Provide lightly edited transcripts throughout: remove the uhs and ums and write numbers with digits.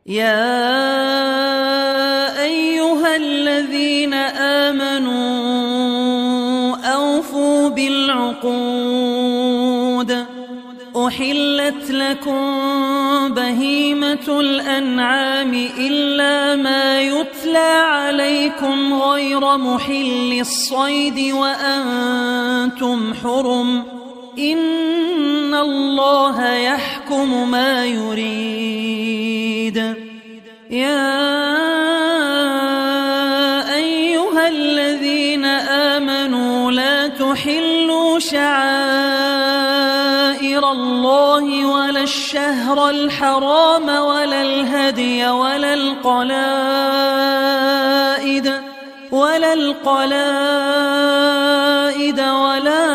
يا أيها الذين آمنوا أوفوا بالعقود. أحلت لكم بهيمة الأنعام إلا ما يتلى عليكم غير محل الصيد وأنتم حرم، إن الله يحكم ما يريد. يا أيها الذين آمنوا لا تحلوا شعائر الله ولا الشهر الحرام ولا الهدي ولا القلائد ولا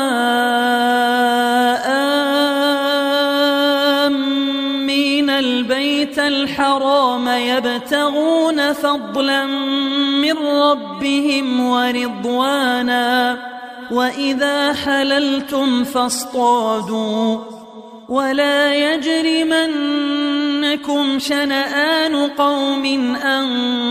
آمين البيت الحرام يبتغون فضلا من ربهم ورضوانا، وإذا حللتم فاصطادوا، ولا يجرمنكم شنآن قوم أن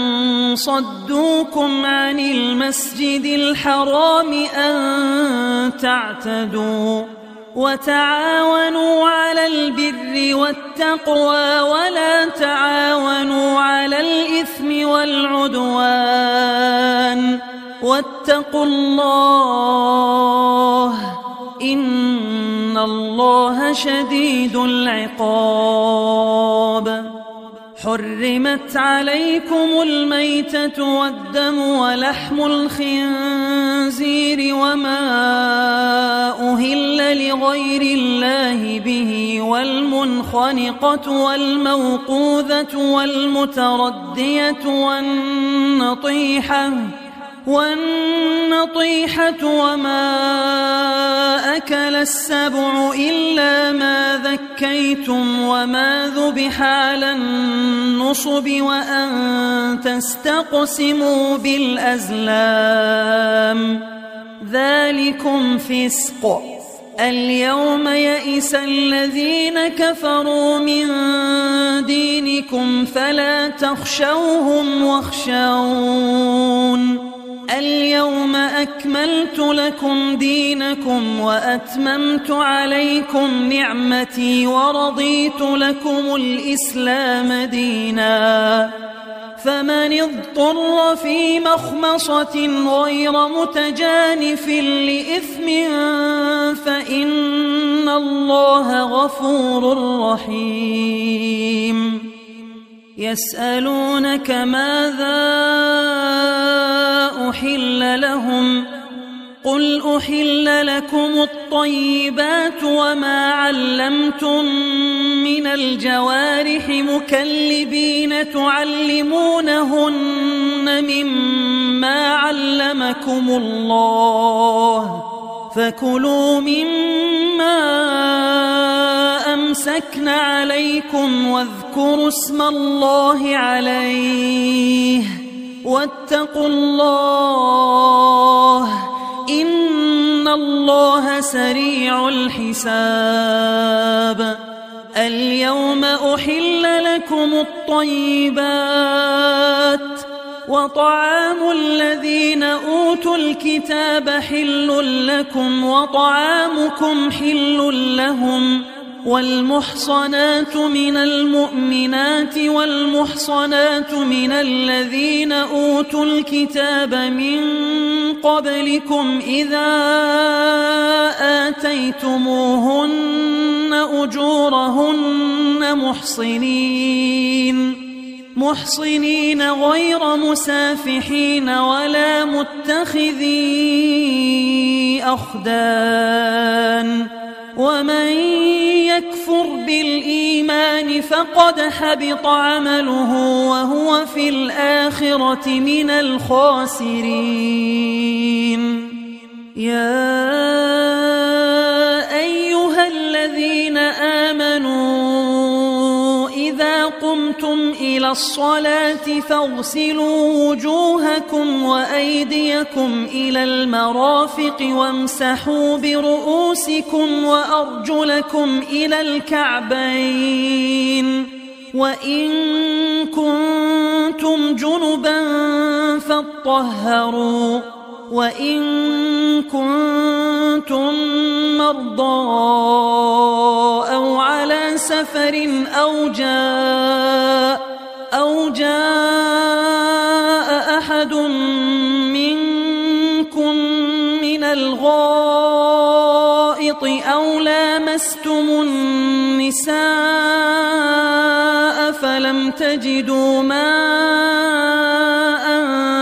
صدوكم عن المسجد الحرام أن تعتدوا، وتعاونوا على البر والتقوى ولا تعاونوا على الإثم والعدوان، واتقوا الله إن الله شديد العقاب. حرمت عليكم الميتة والدم ولحم الخنزير وما أهل لغير الله به، والمنخنقة والموقوذة والمتردية والنطيحة وما أكل السبع إلا ما ذكيتم وما ذبح على النصب وأن تستقسموا بالأزلام، ذلكم فسق. اليوم يئس الذين كفروا من دينكم فلا تخشوهم واخشون. اليوم أكملت لكم دينكم وأتممت عليكم نعمتي ورضيت لكم الإسلام دينا، فمن اضطر في مخمصة غير متجانف لإثم فإن الله غفور رحيم. يسألونك ماذا أحل لهم، قل أحل لكم الطيبات وما علمتم من الجوارح مكلبين تعلمونهن مما علمكم الله، فكلوا مما أمسكن عليكم واذكروا اسم الله عليه، واتقوا الله إن الله سريع الحساب. اليوم أحل لكم الطيبات، وطعام الذين أوتوا الكتاب حل لكم وطعامكم حل لهم، والمحصنات من المؤمنات والمحصنات من الذين أوتوا الكتاب من قبلكم إذا آتيتموهن أجورهن محصنين غير مسافحين ولا متخذي أخدان، ومن يكفر بالإيمان فقد حبط عمله وهو في الآخرة من الخاسرين. يا أيها الذين آمنوا إذا قمتم إلى الصلاة فاغسلوا وجوهكم وأيديكم إلى المرافق وامسحوا برؤوسكم وأرجلكم إلى الكعبين، وإن كنتم جنبا فاطهروا وإن كنتم مرضى أو على سفر أو جاء أحد منكم من الغائط أو لامستم النساء فلم تجدوا ماء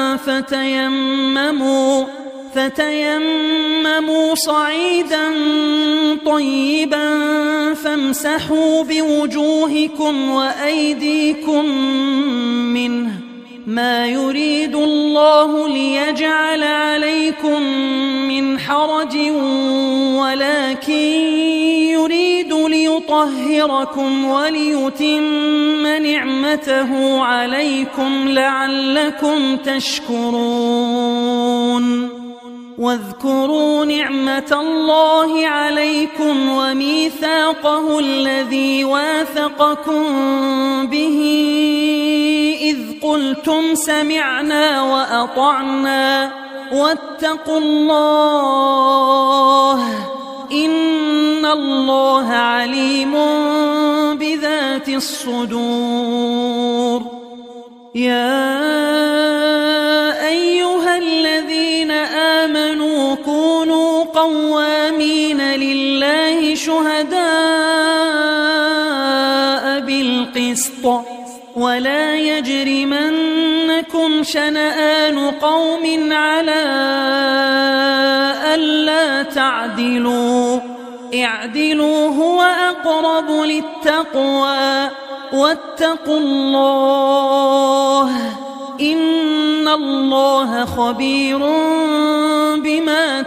فتيمموا صعيدا طيبا فامسحوا بوجوهكم وأيديكم منه ما يريد الله ليجعل عليكم من حرج ولكن يريد ليطهركم وليتم نعمته عليكم لعلكم تشكرون واذكروا نعمة الله عليكم وميثاقه الذي واثقكم به إذ قلتم سمعنا وأطعنا واتقوا الله إن الله عليم بذات الصدور يا أيها الذين آمنوا كونوا قوامين لله شهداء بالقسط ولا يجرمنكم شنآن قوم على ألا تعدلوا اعدلوا هو أقرب للتقوى واتقوا الله إن الله خبير بما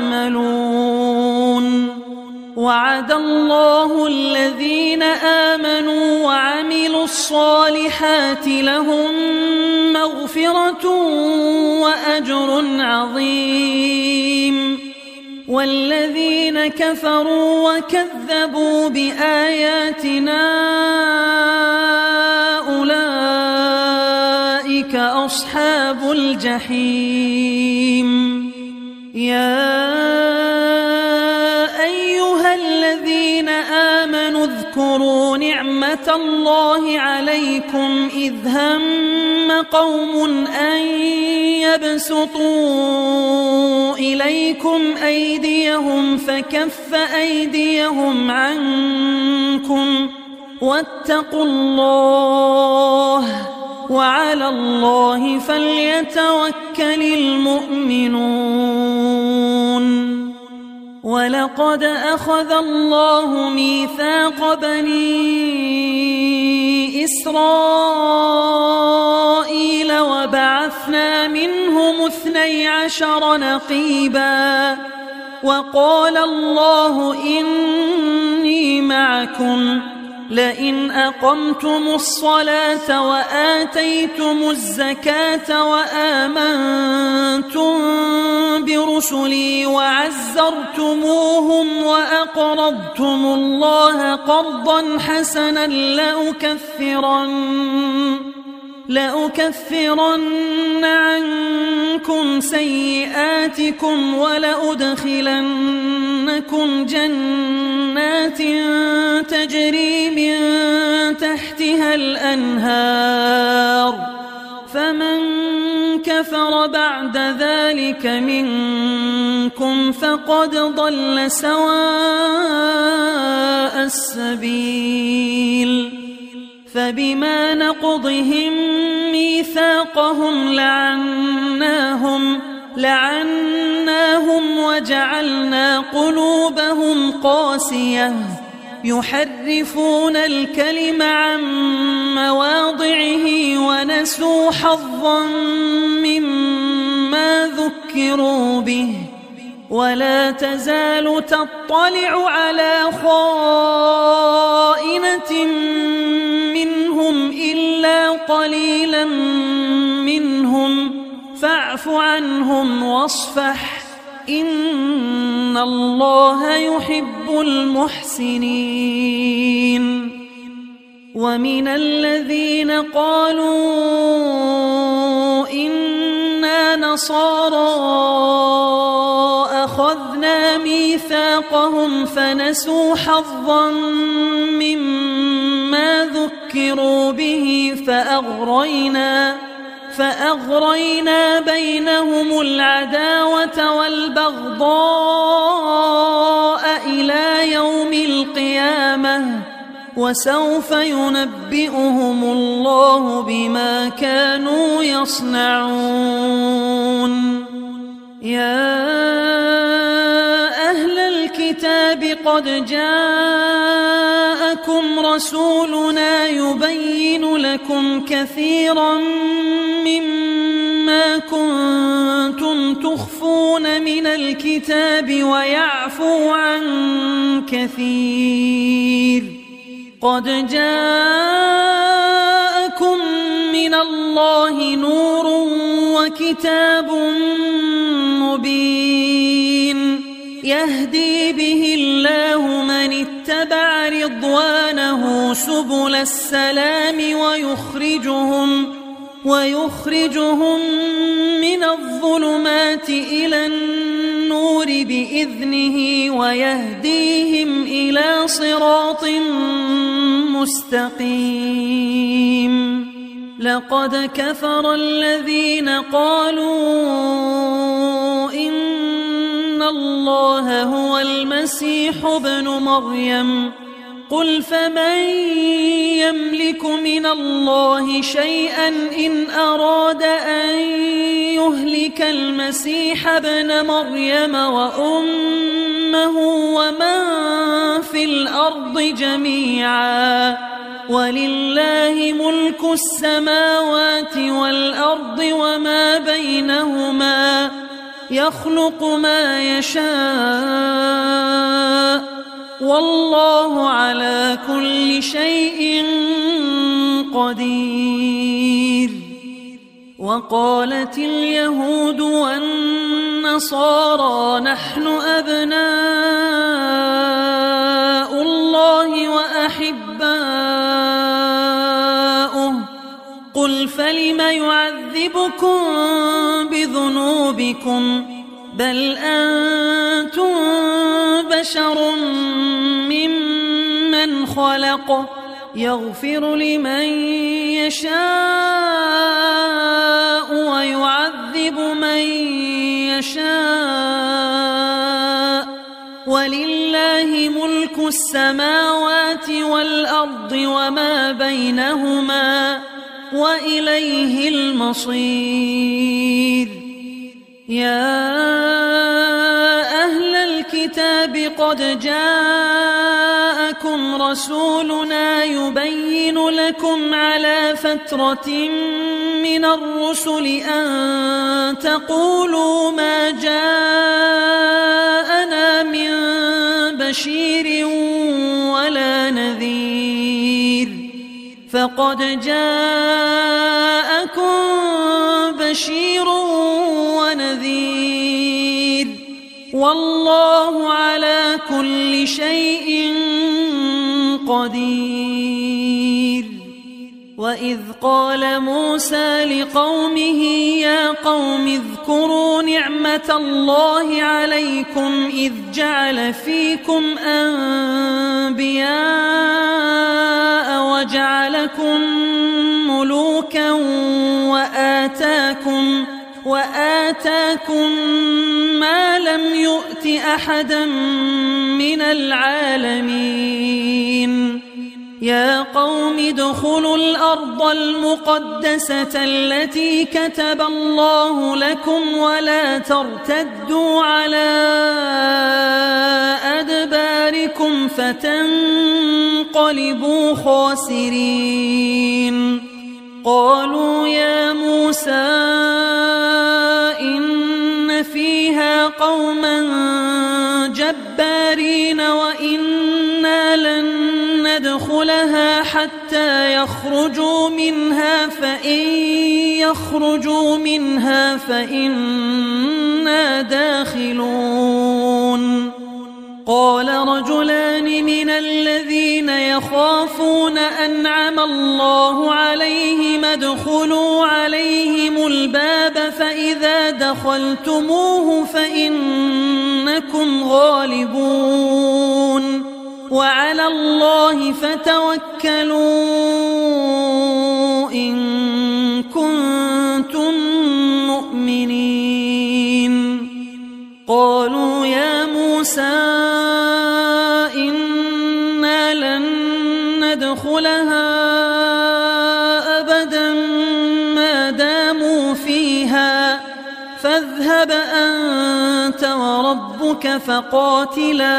تعملون وعد الله الذين آمنوا وعملوا الصالحات لهم مغفرة وأجر عظيم والذين كفروا وكذبوا بآياتنا أولئك أصحاب الجحيم يا أيها الذين آمنوا اذكروا نعمة الله عليكم إذ هم قوم أن يبسطوا إليكم أيديهم فكف أيديهم عنكم واتقوا الله وعلى الله فليتوكل المؤمنون ولقد أخذ الله ميثاق بني إسرائيل وبعثنا منهم 12 نقيبا وقال الله إني معكم لئن أقمتم الصلاة وآتيتم الزكاة وآمنتم برسلي وعزرتموهم وأقرضتم الله قرضا حسنا لأكفرن عنكم سيئاتكم ولأدخلنكم جنات تجري من تحتها الأنهار فمن كفر بعد ذلك منكم فقد ضل سواء السبيل فبما نقضهم ميثاقهم لعناهم وجعلنا قلوبهم قاسية يحرفون الكلم عن مواضعه ونسوا حظا مما ذكروا به ولا تزال تطلع على خائنة منهم إلا قليلا منهم فاعف عنهم واصفح إن الله يحب المحسنين ومن الذين قالوا إنا نصارى أخذنا ميثاقهم فنسوا حظا مما ذكروا به فأغرينا بينهم العداوة والبغضاء إلى يوم القيامة وسوف ينبئهم الله بما كانوا يصنعون. يا أهل الكتاب قد جاءكم رسولنا يبين لكم كثيرا مما كنتم تخفون من الكتاب ويعفو عن كثير. قد جاءكم من الله نور وكتاب مبين يهدي به الله من اتبع رضوانه سبل السلام ويخرجهم من الظلمات إلى النور بإذنه ويهديهم إلى صراط مستقيم. لقد كفر الذين قالوا إن الله هو المسيح ابن مريم قل فمن يملك من الله شيئا إن أراد أن يهلك المسيح ابن مريم وأمه ومن في الأرض جميعا ولله ملك السماوات والأرض وما بينهما يخلق ما يشاء والله على كل شيء قدير. وقالت اليهود والنصارى نحن أبناء الله وأحباؤه قل فلم يعذبكم بذنوبكم بل أنتم بشر ممن خلق يغفر لمن يشاء ويعذب من يشاء ولله ملك السماوات والأرض وما بينهما وإليه المصير. يا أهل الكتاب قد جاءكم رسولنا يبين لكم على فترة من الرسل أن تقولوا ما جاءنا من بشير ولا نذير فقد جاءكم بشير ونذير والله على كل شيء قدير. وإذ قال موسى لقومه يا قوم اذكروا نعمة الله عليكم إذ جعل فيكم أنبياء وجعلكم ملوكا وآتاكم ما لم يؤت أحدا من العالمين. يا قوم ادخلوا الأرض المقدسة التي كتب الله لكم ولا ترتدوا على أدباركم فتنقلبوا خاسرين. قالوا يا موسى إن فيها قوما جبارين وإنا لن ندخلها حتى يخرجوا منها فإن يخرجوا منها فإنا داخلون. قال رجلان من الذين يخافون أنعم الله عليهم ادخلوا عليهم الباب فإذا دخلتموه فإنكم غالبون وعلى الله فتوكلوا إن كنتم مؤمنين. قالوا يا موسى إنا لن ندخلها أبدا ما داموا فيها فاذهب أنت وربك فقاتلا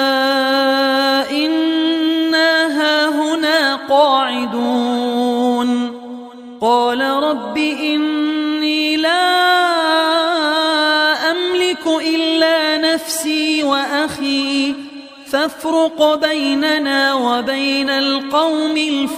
إنا هاهنا قاعدون. قال رب إني لا أملك إلا نفسي وأخي فافرق بيننا وبين القوم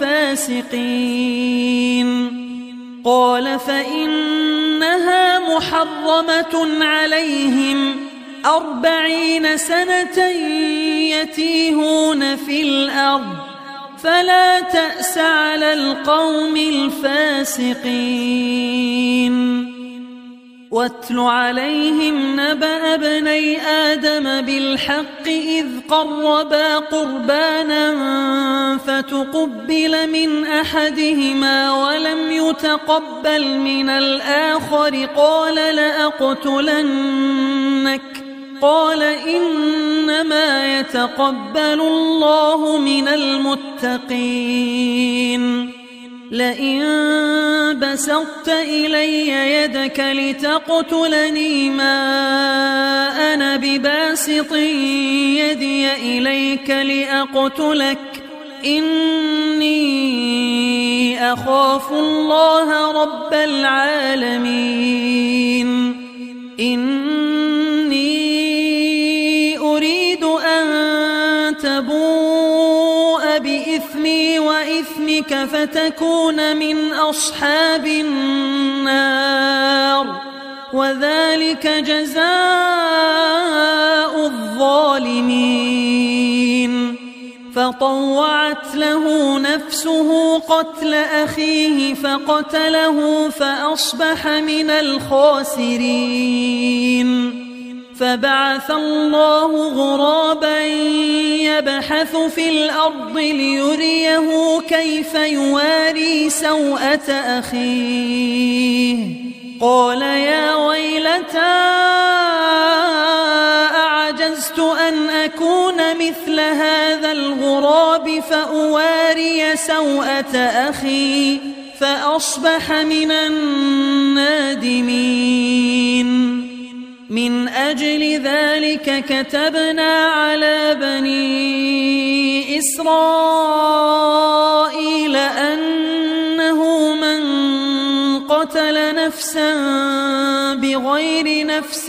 الفاسقين. قال فإنها محرمة عليهم 40 سنة يتيهون في الأرض فلا تأس على القوم الفاسقين. واتل عليهم نبأ ابني آدم بالحق إذ قربا قربانا فتقبل من أحدهما ولم يتقبل من الآخر قال لأقتلنك قال إنما يتقبل الله من المتقين. لئن بسطت إلي يدك لتقتلني ما أنا بباسط يدي إليك لأقتلك إني أخاف الله رب العالمين. إني أريد أن تبوء بإثمي وإثمك فتكون من أصحاب النار وذلك جزاء الظالمين. فطوعت له نفسه قتل أخيه فقتله فأصبح من الخاسرين. فبعث الله غرابا يبحث في الأرض ليريه كيف يواري سوءة أخيه. قال يا ويلتى أعجزت أن أكون مثل هذا الغراب فأواري سوءة أخي فأصبح من النادمين. من أجل ذلك كتبنا على بني إسرائيل أنه من قتل نفسا بغير نفس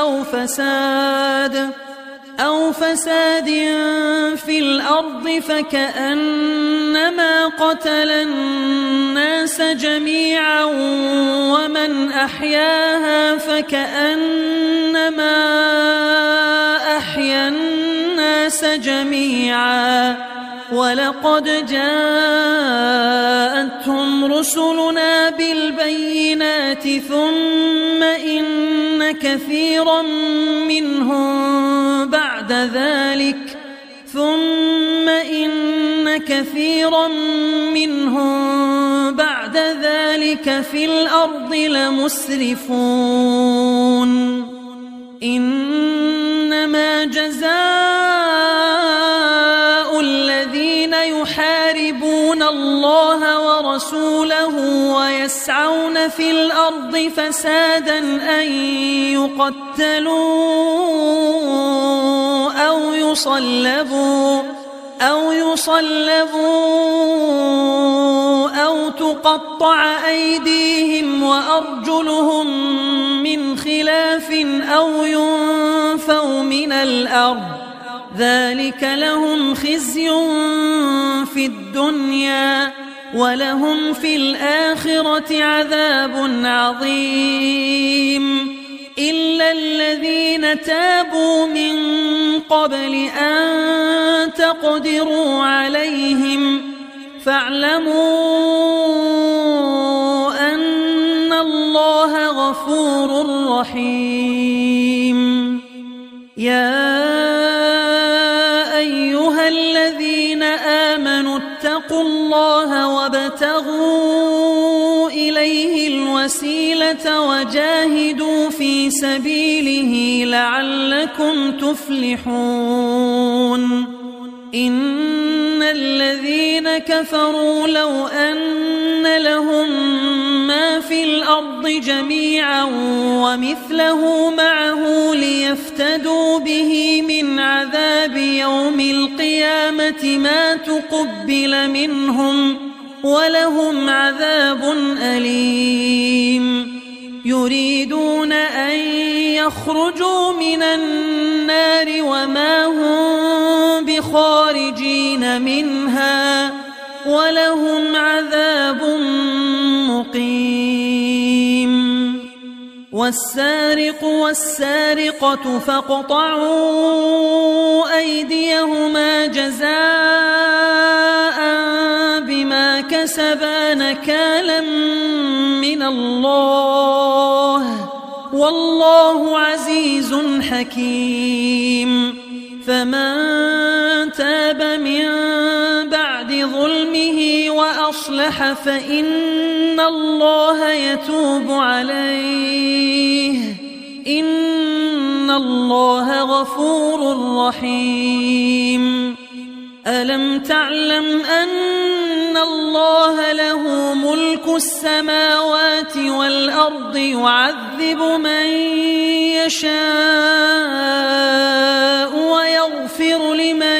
أو فساد في الأرض فكأنما قتل الناس جميعا ومن أحياها فكأنما أحيا الناس جميعا. ولقد جاءتهم رسلنا بالبينات ثم إن كثيرا منهم بعد ذلك في الأرض لمسرفون. إنما جزاء الذين يحاربون الله ورسوله ويسعون في الأرض فسادا أن يقتلوا أو يصلبوا أو تقطع أيديهم وأرجلهم من خلاف أو ينفوا من الأرض ذلك لهم خزي في الدنيا ولهم في الآخرة عذاب عظيم. إلا الذين تابوا من قبل أن تقدروا عليهم فاعلموا أن الله غفور رحيم. يا أيها الذين آمنوا اتقوا الله وابتغوا إليه الوسيلة وجاهدوا في سبيله لعلكم تفلحون. إن الذين كفروا لو أن لهم ما في الأرض جميعا ومثله معه ليفتدوا به من عذاب يوم القيامة ما تقبل منهم ولهم عذاب أليم. يريدون أن يخرجوا من النار وما هم بخارجين منها ولهم عذاب مقيم. والسارق والسارقة فاقطعوا أيديهما جزاء بما كسبا نكالا من الله والله عزيز حكيم. فمن تاب من بعد ظلمه وأصلح فإن الله يتوب عليه إن الله غفور رحيم. ألم تعلم أن الله له ملك السماوات والأرض يعذب من يشاء ويغفر لمن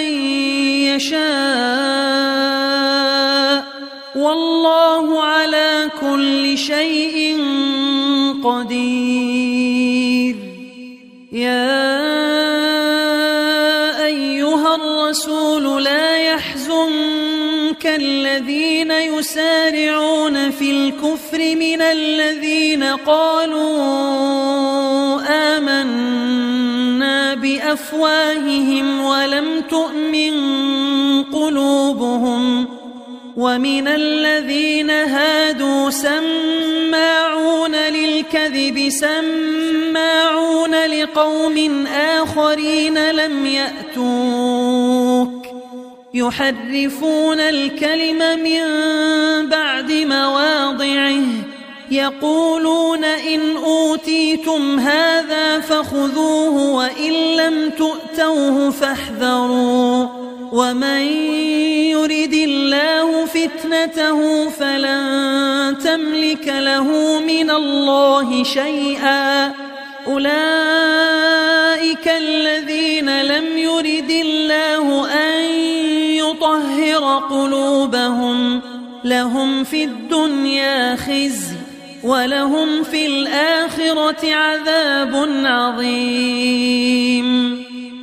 يشاء والله على كل شيء قدير. يا أيها الرسول لا يحزنك الذين يسارعون في الكفر من الذين قالوا آمنا بأفواههم ولم تؤمن قلوبهم ومن الذين هادوا سماعون للكذب سماعون لقوم آخرين لم يأتوك يحرفون الكلم من بعد مواضعه يقولون إن أوتيتم هذا فخذوه وإن لم تؤتوه فاحذروا ومن يرد الله فتنته فلن تملك له من الله شيئا. أولئك الذين لم يرد الله أن يطهر قلوبهم لهم في الدنيا خزي ولهم في الآخرة عذاب عظيم.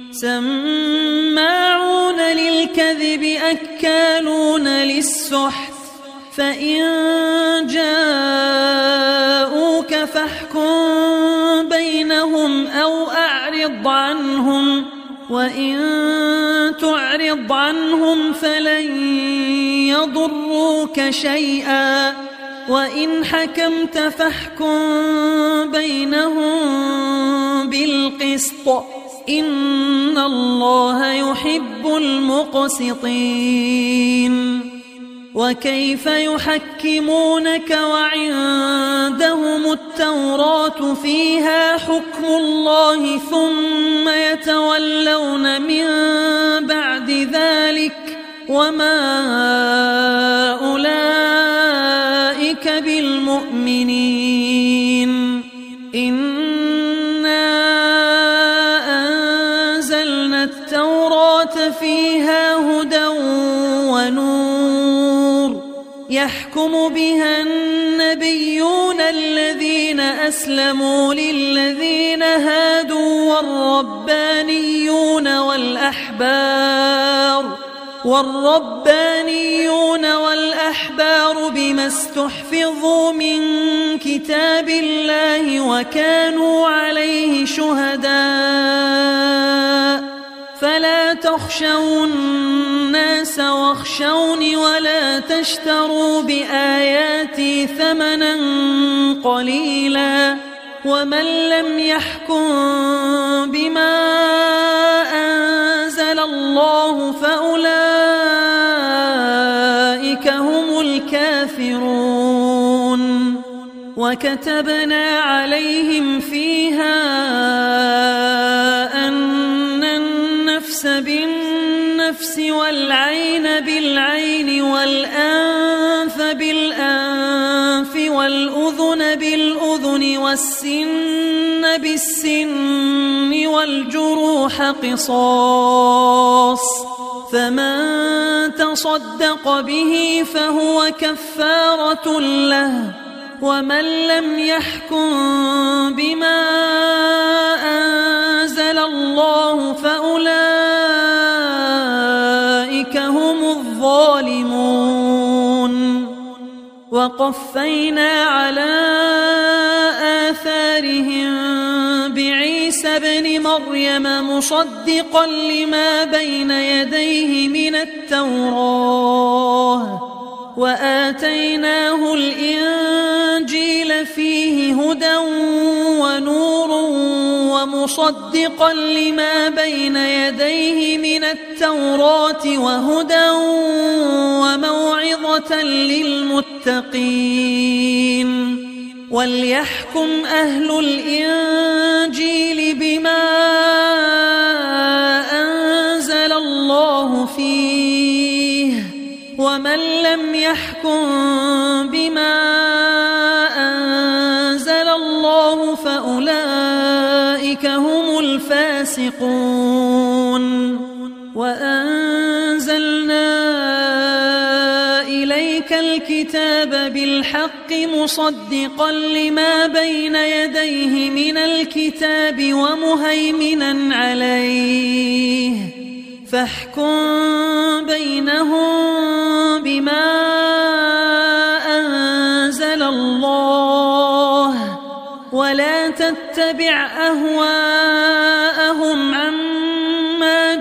سماعون للكذب أكالون للسحت فإن جاءوك فاحكم بينهم أو أعرض عنهم وإن تعرض عنهم فلن يضروك شيئا وإن حكمت فاحكم بينهم بالقسط إن الله يحب المقسطين. وكيف يحكمونك وعندهم التوراة فيها حكم الله ثم يتولون من بعد ذلك وما أولئك بالمؤمنين. إنا أنزلنا التوراة فيها هدى ونور يحكم بها النبيون الذين أسلموا للذين هادوا والربانيون والربانيون والأحبار بما استحفظوا من كتاب الله وكانوا عليه شهداء فلا تخشوا الناس واخشوني ولا تشتروا بآياتي ثمنا قليلا ومن لم يحكم بما أنزل الله فأولئك هم الكافرون وكتبنا عليهم فيها أن النفس بالنفس والعين بالعين والأنف بالأنف والأذن بالأذن والسن بالسن والجروح قصاص فمن تصدق به فهو كفارة له ومن لم يحكم بما أنزل الله فأولئك هم الظالمون وقفينا على آثارهم بعيسى ابن مريم مصدقا لما بين يديه من التوراة وآتيناه الإنجيل فيه هدى ونور ومصدقا لما بين يديه من التوراة وهدى وموعظة للمتقين وليحكم أهل الإنجيل بما أنزل الله فيه ومن لم يحكم بما أنزل الله فأولئك هم الفاسقون وأنزلنا إليك الكتاب بالحق مصدقا لما بين يديه من الكتاب ومهيمنا عليه فاحكم بينهم بما أنزل الله ولا تتبع أهواءهم عما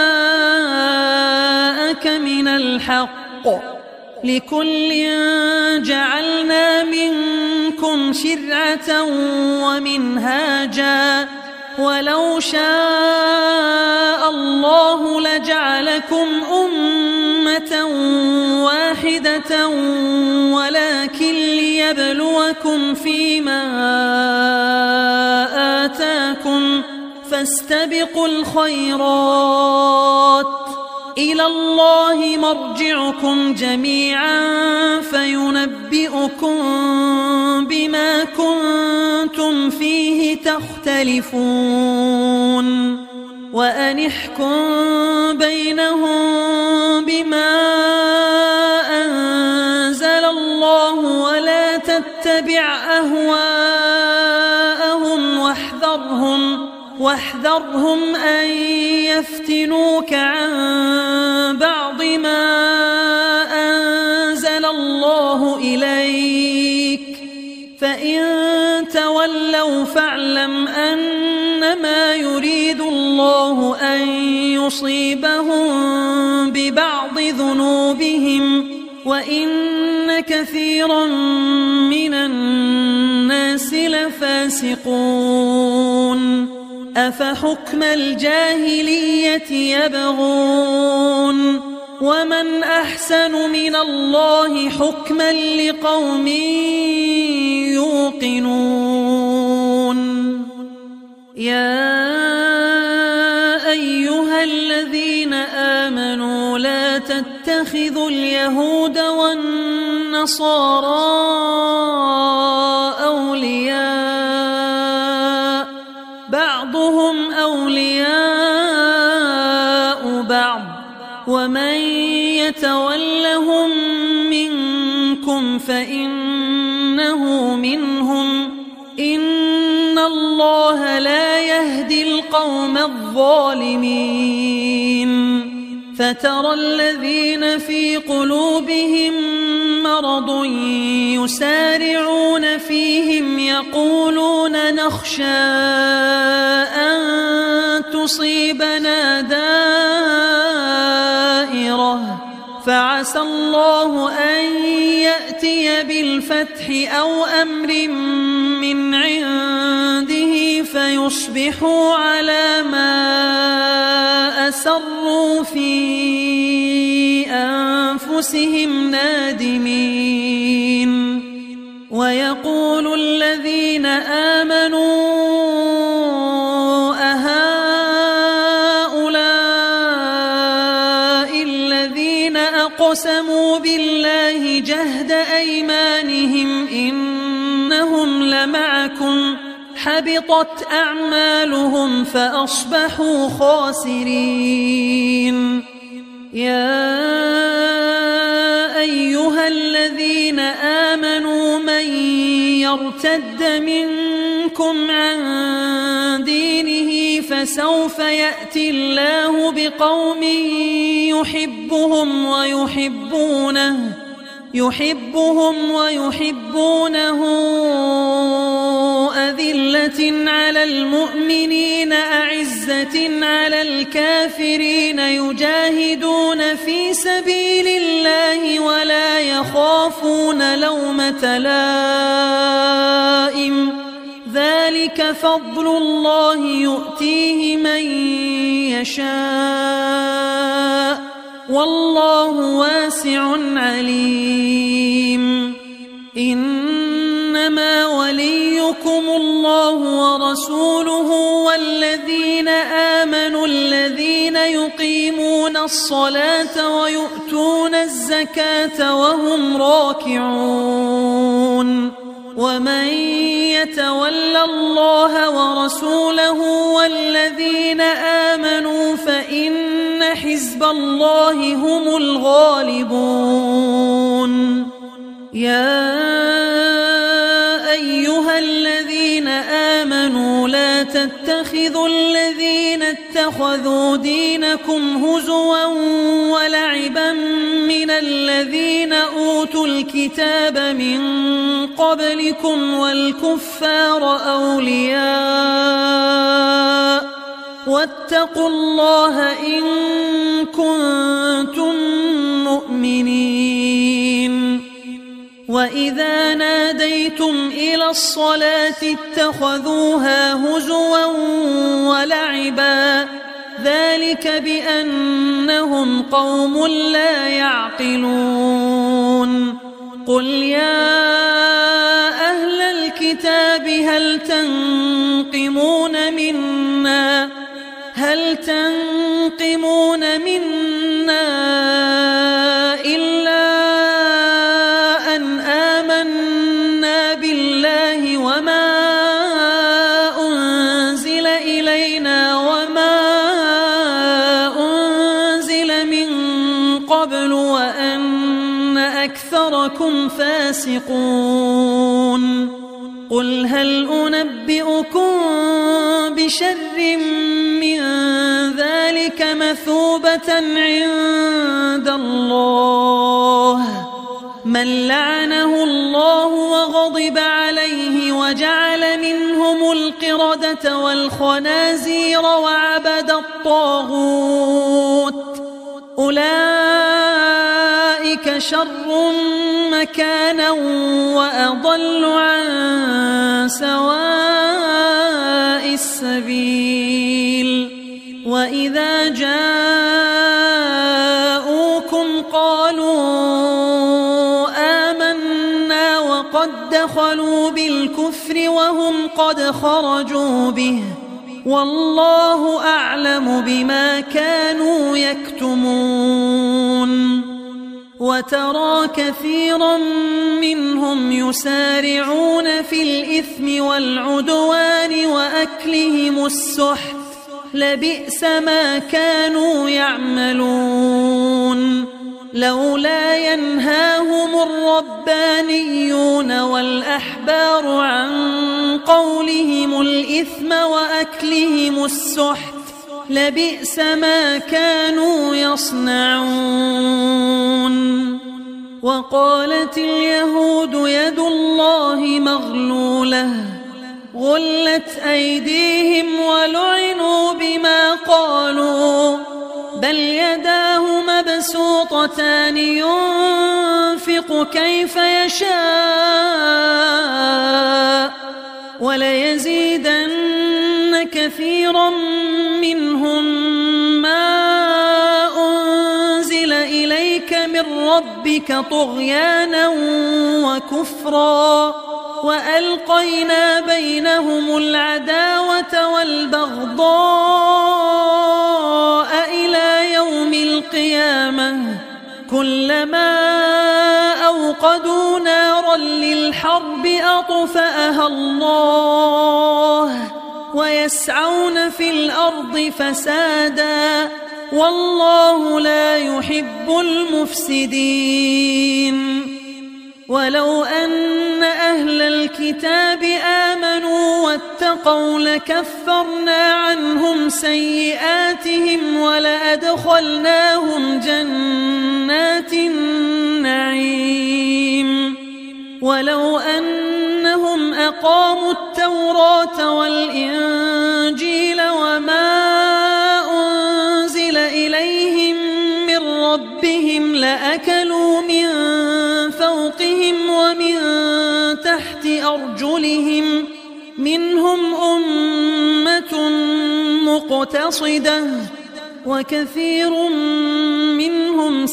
جاءك من الحق لكل جعلنا منكم شرعة ومنهاجا ولو شاء الله لجعلكم أمة واحدة ولكن ليبلوكم فيما آتاكم فاستبقوا الخيرات إلى الله مرجعكم جميعا فينبئكم بما كنتم فيه تختلفون وأن احكم بينهم بما أنزل الله ولا تتبع أهواءهم واحذرهم أن يفتنوك عن بعض ما أنزل الله إليك فإن تولوا فاعلم أنما يريد الله أن يصيبهم ببعض ذنوبهم وإن كثيرا من الناس لفاسقون أفحكم الجاهلية يبغون ومن أحسن من الله حكما لقوم يوقنون يا أيها الذين آمنوا لا تتخذوا اليهود والنصارى أولياء بعضهم أولياء بعض ومن يتولهم منكم فإنه منهم إن الله لا يهدي القوم الظالمين فترى الذين في قلوبهم مرض يسارعون فيهم يقولون نخشى أن تصيبنا دائرة فعسى الله أن يأتي بالفتح أو أمر من عنده فيصبحوا على ما أسروا في أنفسهم نادمين ويقول الذين آمنوا أهؤلاء الذين أقسموا بالله جهد أيمانهم إنهم لمعكم حبطت أعمالهم فأصبحوا خاسرين يا أيها الذين آمنوا من يرتد منكم عن دينه فسوف يأتي الله بقوم يحبهم ويحبونه أذلة على المؤمنين أعزة على الكافرين يجاهدون في سبيل الله ولا يخافون لومة لائم ذلك فضل الله يؤتيه من يشاء والله واسع عليم إنما وليكم الله ورسوله والذين آمنوا الذين يقيمون الصلاة ويؤتون الزكاة وهم راكعون ومن يتول الله ورسوله والذين آمنوا فإن حزب الله هم الغالبون يا أيها الذين آمنوا لا تتخذوا الذين اتخذوا دينكم هزوا ولعبا من الذين أوتوا الكتاب من قبلكم والكفار أولياء واتقوا الله إن كنتم مؤمنين وإذا ناديتم إلى الصلاة اتخذوها هزوا ولعبا ذلك بأنهم قوم لا يعقلون قل يا أهل الكتاب هل تنقمون منا إلا أن آمنا بالله وما أنزل إلينا وما أنزل من قبل وأن أكثركم فاسقون قل هل أنبئكم بشر من ذلك مثوبة عند الله من لعنه الله وغضب عليه وجعل منهم القردة والخنازير وعبد الطاغوت أولئك شر مكانا وأضل عن سواء السبيل وإذا جاءوكم قالوا آمنا وقد دخلوا بالكفر وهم قد خرجوا به والله أعلم بما كانوا يكتمون وترى كثيرا منهم يسارعون في الإثم والعدوان وأكلهم السحت لبئس ما كانوا يعملون لولا ينهاهم الربانيون والأحبار عن قولهم الإثم وأكلهم السحت لبئس ما كانوا يصنعون. وقالت اليهود يد الله مغلولة غلت أيديهم ولعنوا بما قالوا بل يداه مبسوطتان ينفق كيف يشاء وليزيدن كثيرا منهم ما أنزل إليك من ربك طغيانا وكفرا وألقينا بينهم العداوة والبغضاء إلى يوم القيامة كلما أوقدوا نارا للحرب أطفأها الله ويسعون في الأرض فسادا والله لا يحب المفسدين. ولو أن أهل الكتاب آمنوا واتقوا لكفرنا عنهم سيئاتهم ولأدخلناهم جنات النعيم. ولو أنهم أقاموا التوراة والإنجيل وما أنزل إليهم من ربهم لأكلوا من فوقهم ومن تحت أرجلهم منهم أمة مقتصدة وكثير منهم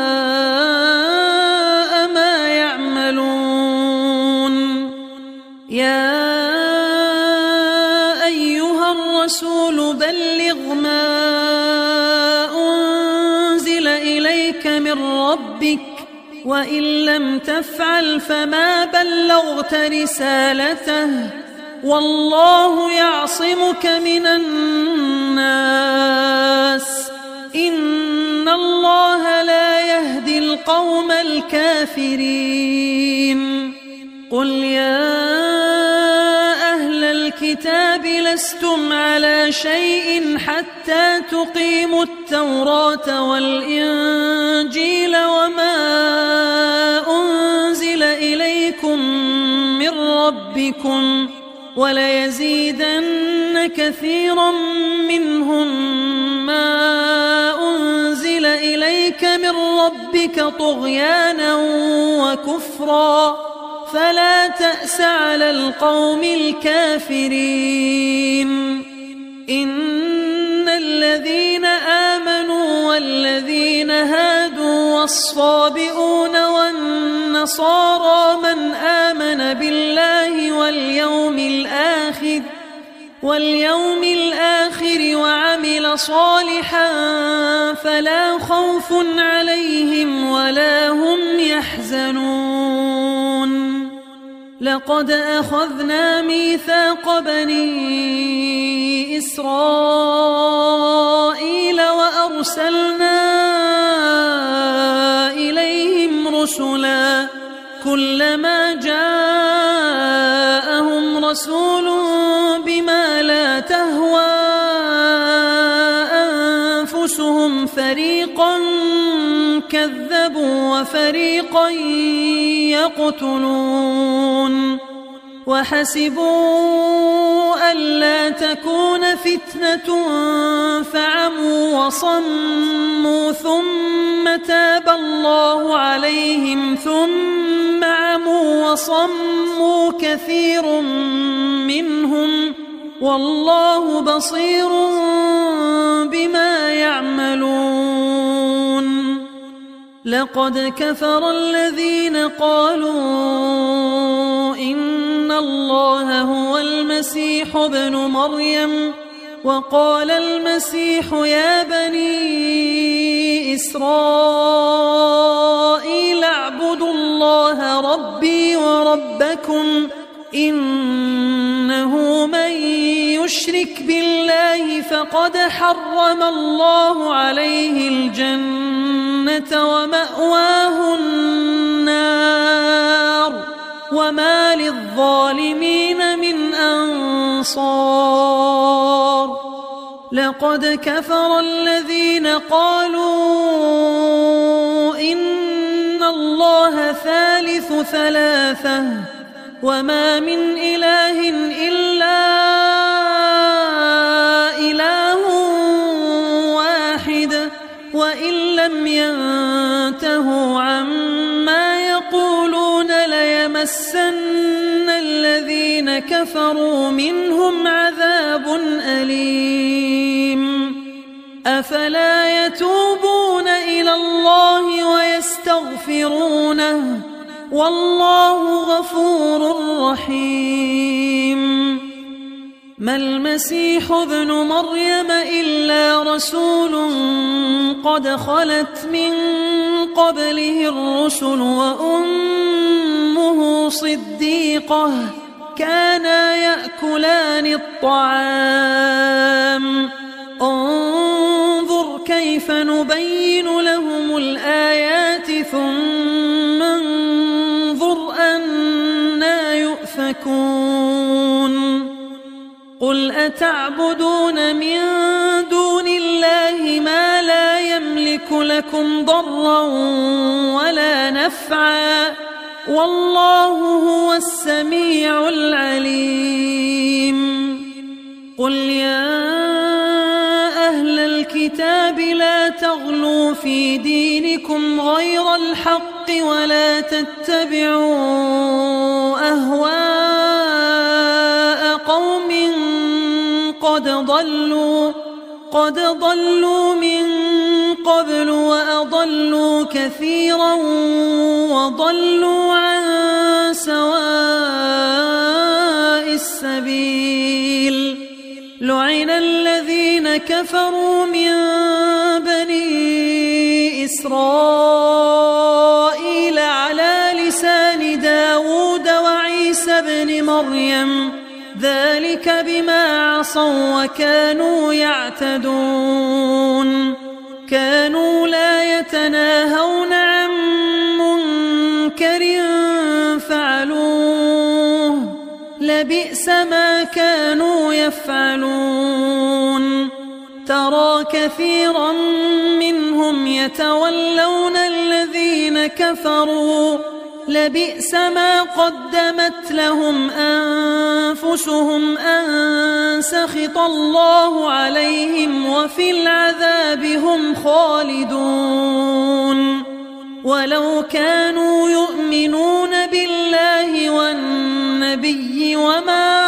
ساء ما يعملون. يا أيها الرسول بلغ ما أنزل إليك من ربك وإن لم تفعل فما بلغت رسالته والله يعصمك من الناس إن الله لا يهدي القوم الكافرين. قل يا أهل الكتاب لستم على شيء حتى تقيموا التوراة والإنجيل وما أنزل إليكم من ربكم وليزيدن كثيرا منهم ما أنزل إليك من ربك طغيانا وكفرا فلا تأس على القوم الكافرين. إن الذين آمنوا والذين هادوا والصابئون والنصارى من آمن بالله واليوم الآخر وعمل صالحا فلا خوف عليهم ولا هم يحزنون. لقد أخذنا ميثاق بني إسرائيل وأرسلنا إليهم رسلا كلما جاءهم رسول بما لا تهوى أنفسهم فريقا كذبوا وفريقا يقتلون. وحسبوا ألا تكون فتنة فعموا وصموا ثم تاب الله عليهم ثم عموا وصموا كثير منهم والله بصير بما يعملون. لقد كفر الذين قالوا إن الله هو المسيح ابن مريم وقال المسيح يا بني إسرائيل اعبدوا الله ربي وربكم إنه من يشرك بالله فقد حرم الله عليه الجنة ومأواه النار وما للظالمين من أنصار. لقد كفر الذين قالوا إن الله ثالث ثلاثة وما من إله إلا إله واحد وإن لم ينتهوا عما يقولون ليمسن الذين كفروا منهم عذاب أليم أفلا يتوبون إلى الله ويستغفرونه والله غفور رحيم ما المسيح ابن مريم إلا رسول قد خلت من قبله الرسل وأمه صديقة كانا يأكلان الطعام انظر كيف نبين لهم الآيات ثم انظر أنا يؤفكون قل أتعبدون من دون الله ما لا يملك لكم ضرا ولا نفعا والله هو السميع العليم قل يا أهل الكتاب لا تغلوا في دينكم غير الحق ولا تتبعوا أهواء قوم قد ضلوا من قبل وأضلوا كثيرا وضلوا عن سواء السبيل لعن الذين كفروا من بني إسرائيل على لسان داود وعيسى بن مريم ذلك بما عصوا وكانوا يعتدون كانوا لا يتناهون عن منكر فعلوه لبئس ما كانوا يفعلون ترى كثيرا منهم يتولون الذين كفروا لبئس ما قدمت لهم أنفسهم أن سخط الله عليهم وفي العذاب هم خالدون ولو كانوا يؤمنون بالله والنبي وما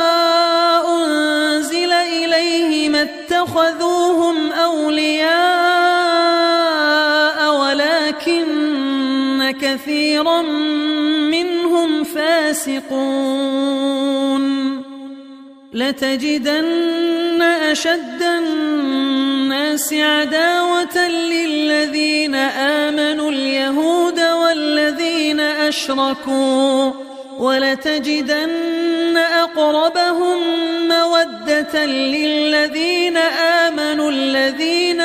أنزل إليه ما اتخذوهم أولياء ولكن كثيرا منهم فاسقون لتجدن أشد الناس عداوة للذين آمنوا اليهود والذين أشركوا ولتجدن أقربهم مودة للذين آمنوا الذين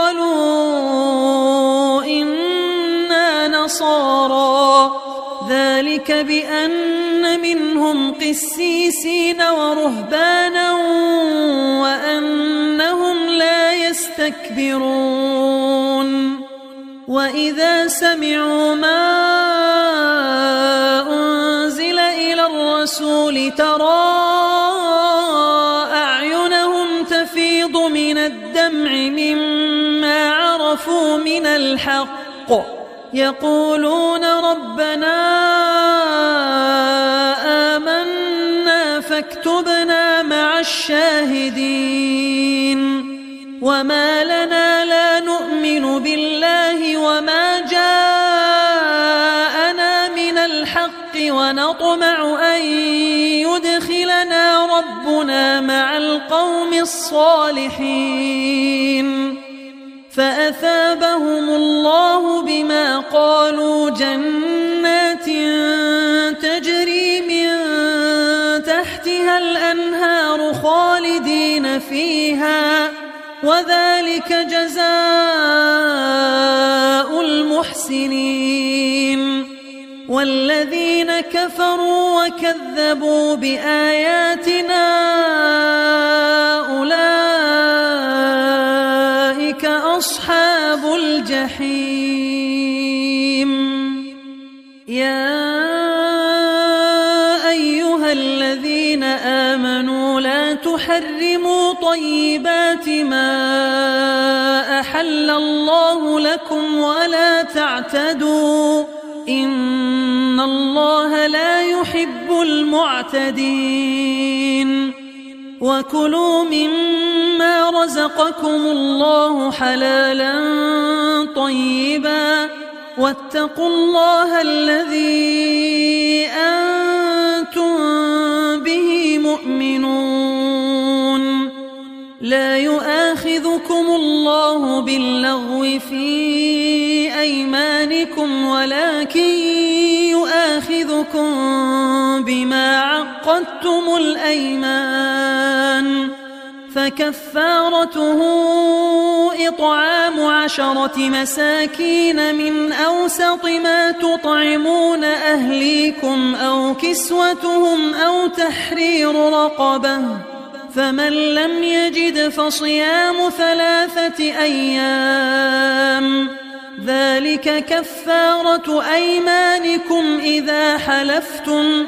قالوا إنا نصارى ذلك بأن منهم قسيسين ورهبانا وأنهم لا يستكبرون وإذا سمعوا ما أنزل إلى الرسول ترى أعينهم تفيض من الدمع مما عرفوا من الحق يقولون ربنا آمنا فاكتبنا مع الشاهدين وما لنا لا نؤمن بالله وما جاءنا من الحق ونطمع أن يدخلنا ربنا مع القوم الصالحين فأثابهم الله بما قالوا جنات تجري من تحتها الأنهار خالدين فيها وذلك جزاء المحسنين والذين كفروا وكذبوا بآياتنا أولئك أصحاب الجحيم يا أيها الذين آمنوا لا تحرموا طيبات ما أحل الله لكم ولا تعتدوا إن الله لا يحب المعتدين وكلوا مما رزقكم الله حلالا طيبا واتقوا الله الذي أنتم به مؤمنون لا يؤاخذكم الله باللغو في أيمانكم ولكن يؤاخذكم بما عقدتم الأيمان فكفارته إطعام 10 مساكين من أوسط ما تطعمون أهليكم أو كسوتهم أو تحرير رقبة فمن لم يجد فصيام 3 أيام ذلك كفارة أيمانكم إذا حلفتم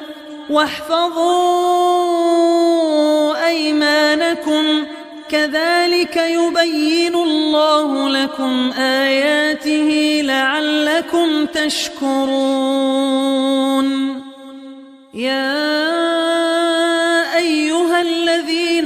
واحفظوا أيمانكم كذلك يبين الله لكم آياته لعلكم تشكرون يا أيها الذين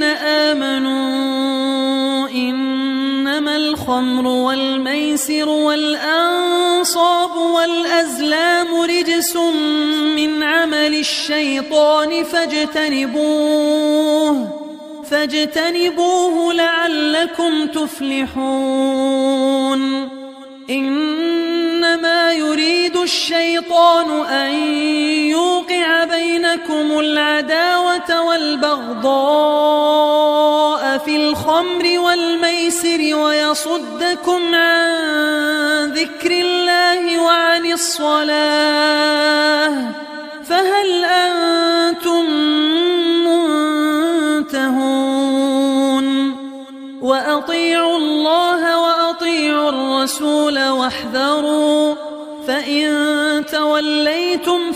آمنوا إنما الخمر والميسر والأنصاب والأزلام رجس من عمل الشيطان فاجتنبوه لعلكم تفلحون إنما يريد الشيطان أن يوقع بينكم العداوة والبغضاء في الخمر والميسر ويصدكم عن ذكر الله وعن الصلاة فهل أنتم منتهون وأطيعوا الله وأطيعوا الرسول واحذروا فإن توليتم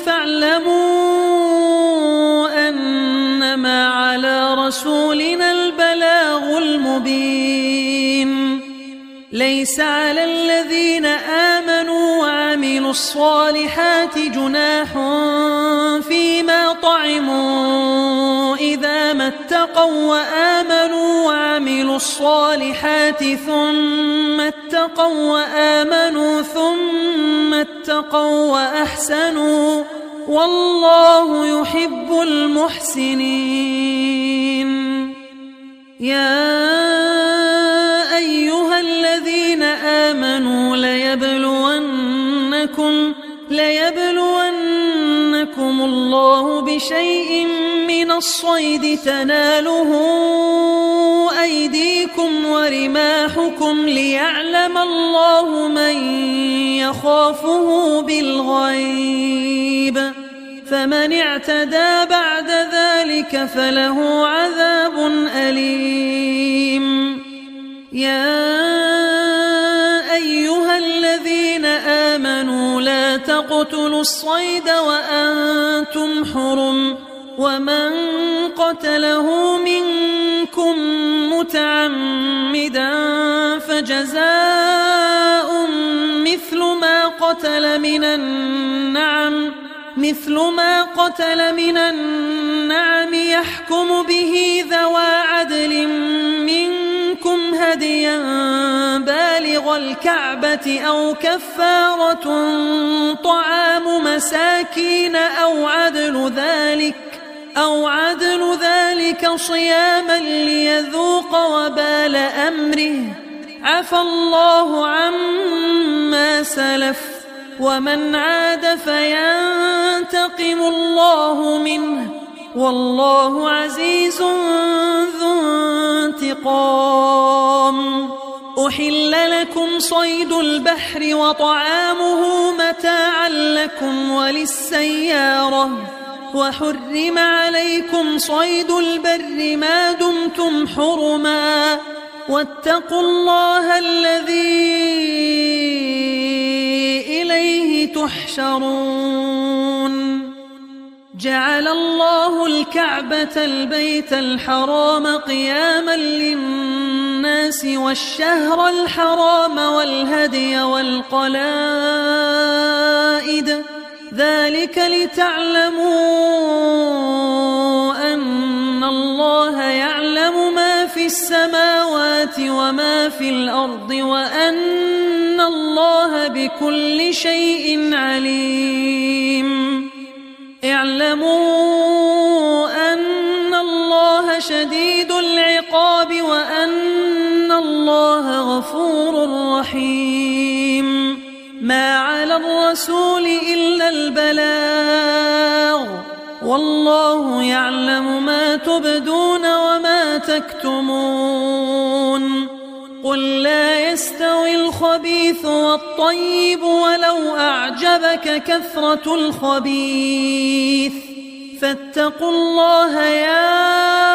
فاعلموا أنما على رسولنا البلاغ المبين ليس على الذين آمنوا وعملوا الصالحات جناح فيما طعموا إذا ما اتقوا وآمنوا وعملوا الصالحات ثم اتقوا وآمنوا ثم اتقوا وأحسنوا والله يحب المحسنين يا أيها الذين آمنوا ليبلونكم الله بشيء من الصيد تناله أيديكم ورماحكم ليعلم الله من يخافه بالغيب فمن اعتدى بعد ذلك فله عذاب أليم يا أيها الذين آمنوا لا تقتلوا الصيد وأنتم حرم ومن قتله منكم متعمدا فجزاء مثل ما قتل من النعم يحكم به ذوى عدل منكم هديا بالغ الكعبة أو كفارة طعام مساكين أو عدل ذلك صياما ليذوق وبال أمره عفى الله عما سلف ومن عاد فينتقم الله منه والله عزيز ذو انتقام أحل لكم صيد البحر وطعامه متاعا لكم وللسيارة وحرم عليكم صيد البر ما دمتم حرما واتقوا الله الذي إليه تحشرون. جعل الله الكعبة البيت الحرام قياما للناس والشهر الحرام والهدي والقلائد، ذلك لتعلموا أن الله يعلم ما في السماوات وما في الأرض وأن الله بكل شيء عليم. اعلموا أن الله شديد العقاب وأن الله غفور رحيم. ما على الرسول إلا البلاغ، والله يعلم ما تبدون وما تكتمون. قل لا يستوي الخبيث والطيب ولو أعجبك كثرة الخبيث، فاتقوا الله يا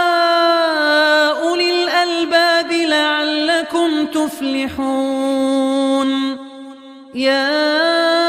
أولي الألباب لعلكم تفلحون. يا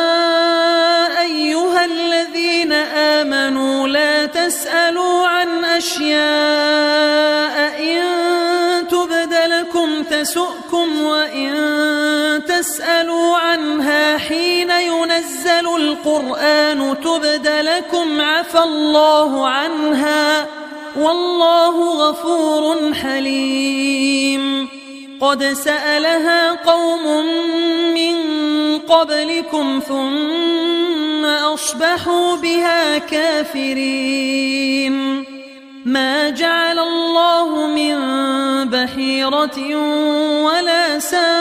أيها الذين آمنوا لا تسألوا عن أشياء إن تبد لكم تسؤكم وإن تسألوا عنها حين ينزل القرآن تبد لكم عفى الله عنها والله غفور حليم. قد سألها قوم من قبلكم ثم أصبحوا بها كافرين. ما جعل الله من بحيرة ولا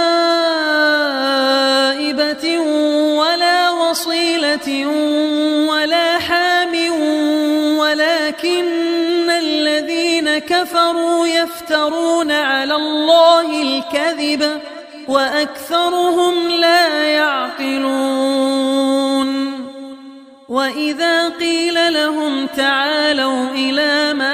سائبة ولا وصيلة ولا حام ولكن الذين كفروا يفترون على الله الكذب وأكثرهم لا يعقلون. وإذا قيل لهم تعالوا إلى ما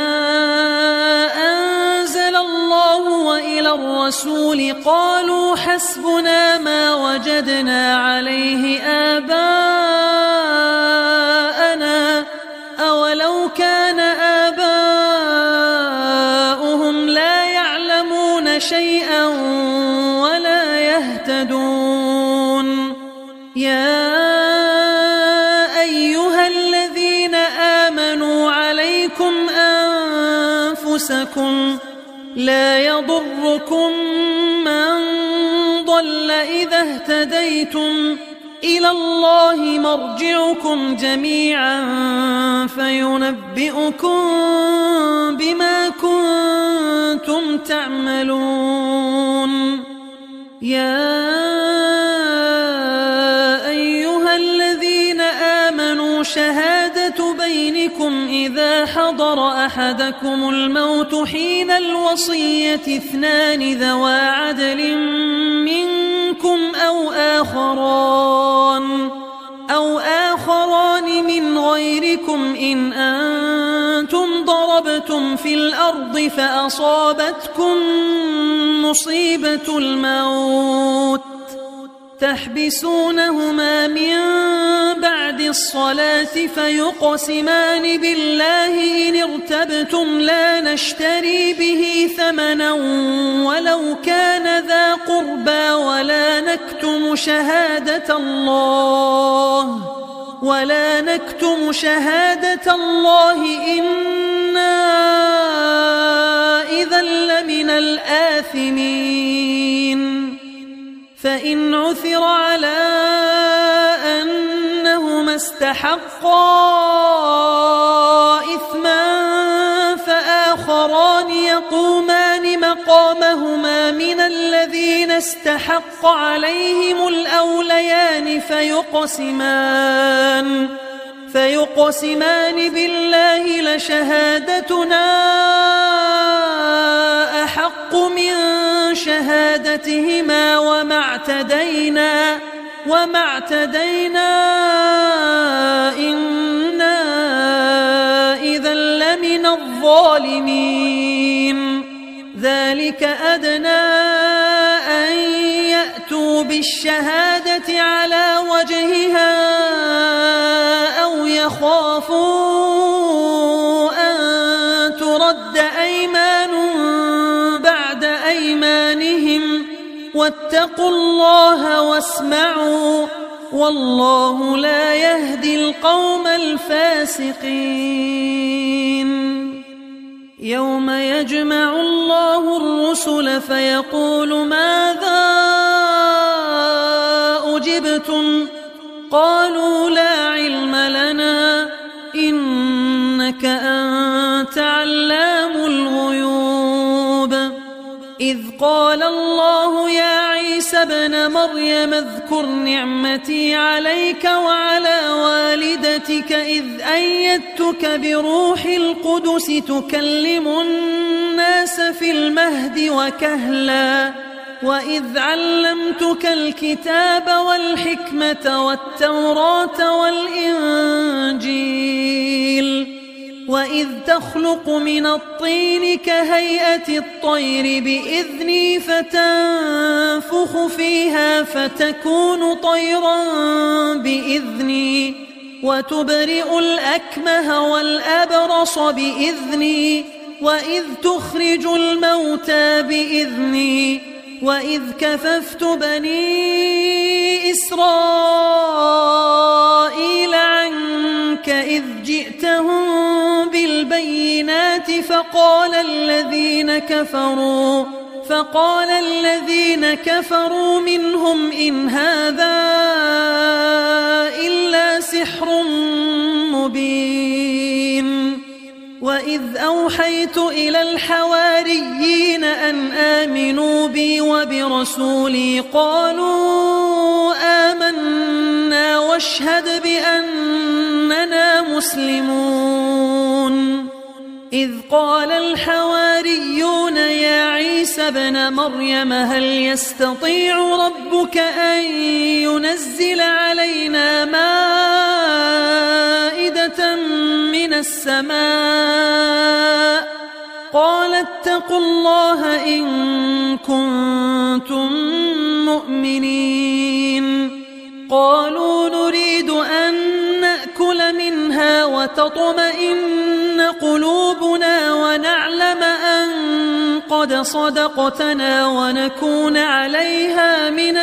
أنزل الله وإلى الرسول قالوا حسبنا ما وجدنا عليه آباءنا أولو كان آباؤهم لا يعلمون شيئا ولا يهتدون. يا أيها الذين آمنوا عليكم أنفسكم لا يضركم من ضل إذا اهتديتم إلى الله مرجعكم جميعا فينبئكم بما كنتم تعملون. يا أيها الذين آمنوا شهادة بينكم إذا حضر أحدكم الموت حين الوصية اثنان ذوى عدل منكم أو آخران من غيركم إن أنتم ضربتم في الأرض فأصابتكم مصيبة الموت تحبسونهما من بعد الصلاة فيقسمان بالله إن ارتبتم لا نشتري به ثمنا ولو كان ذا قربى ولا نكتم شهادة الله إنا إذا لمن الآثمين. فإن عثر على أنهما استحقا إثما فآخران يقومان مقامهما من الذين استحق عليهم الأوليان فيقسمان بالله لشهادتنا أحق من شهادتهما وما اعتدينا إنا إذا لمن الظالمين. ذلك أدنى أن يأتوا بالشهادة على وجهها أو يخافوا أن ترد أيمان بعد أيمانهم واتقوا الله واسمعوا والله لا يهدي القوم الفاسقين. يوم يجمع الله الرسل فيقول ماذا أجبتم قالوا لا علم لنا إنك أنت علام الغيوب. إذ قال الله يا عيسى ابن مريم اذكر نعمتي عليك وعلى والدتك إذ أيدتك بروح القدس تكلم الناس في المهد وكهلا وإذ علمتك الكتاب والحكمة والتوراة والإنجيل وإذ تخلق من الطين كهيئة الطير بإذني فتنفخ فيها فتكون طيرا بإذني وتبرئ الأكمه والأبرص بإذني وإذ تخرج الموتى بإذني وإذ كففت بني إسرائيل عنك إذ جئتهم بالبينات فقال الذين كفروا منهم إن هذا إلا سحر مبين. وإذ أوحيت إلى الحواريين أن آمنوا بي وبرسولي قالوا آمنا واشهد بأننا مسلمون. إذ قال الحواريون يا عيسى ابن مريم هل يستطيع ربك أن ينزل علينا مائدة من السماء قال اتقوا الله إن كنتم مؤمنين. قالوا نريد أن نأكل منها وتطمئن قلوبنا ونعلم أن قد صدقتنا ونكون عليها من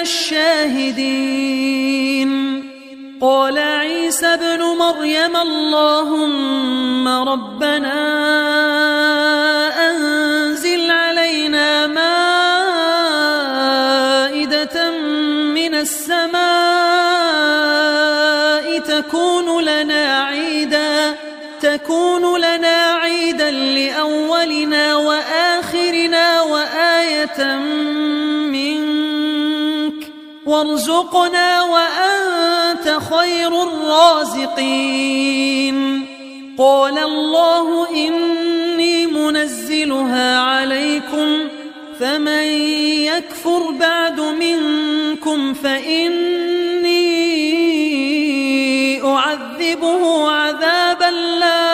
الشاهدين. قال عيسى ابن مريم اللهم ربنا أنزل علينا مائدة من السماء تكون لنا عيدا لأولنا وآخرنا وآية منك وارزقنا وأنت خير الرازقين. قال الله إني منزلها عليكم فمن يكفر بعد منكم فإني أعذبه عذابا لا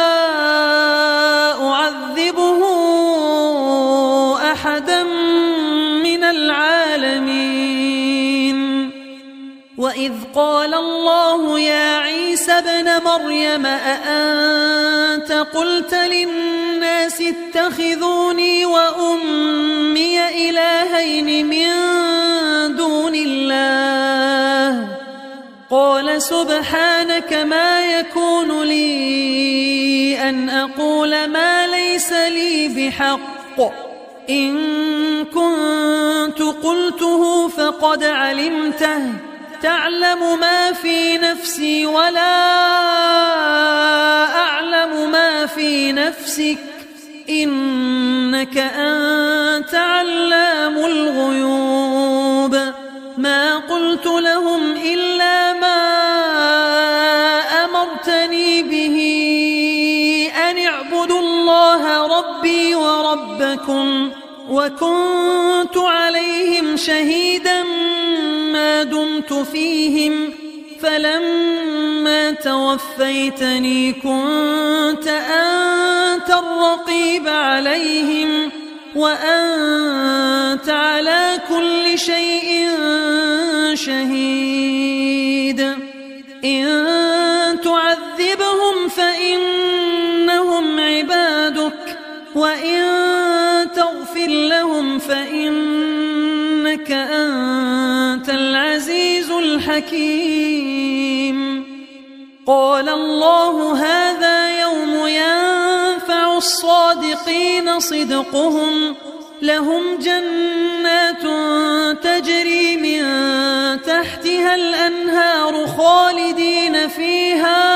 أعذبه أحدا من العالمين. وإذ قال الله يا عيسى ابن مريم أأنت قلت للناس اتخذوني وأمي إلهين من دون الله قال سبحانك ما يكون لي أن أقول ما ليس لي بحق إن كنت قلته فقد علمته تعلم ما في نفسي ولا أعلم ما في نفسك إنك أنت علام الغيوب. ما قلت لهم إلا ما أمرتني به أن اعبدوا الله ربي وربكم وكنت عليهم شهيدا ما دمت فيهم فلما توفيتني كنت أنت الرقيب عليهم وأنت على كل شيء شهيد إن تعذبهم فإنهم عبادك وإن تغفر لهم فإنك أنت العزيز الحكيم قال الله هذا يوم ينفع الصادقين صدقهم لهم جنات تجري من تحتها الأنهار خالدين فيها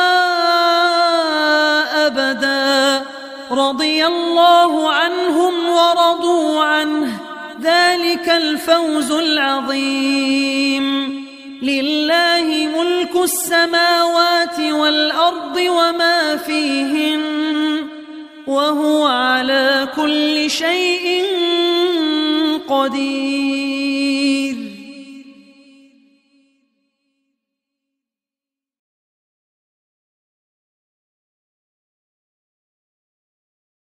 أبدا رضي الله عنهم ورضوا عنه ذلك الفوز العظيم لله ملك السماوات والأرض وما فيهن وهو على كل شيء قدير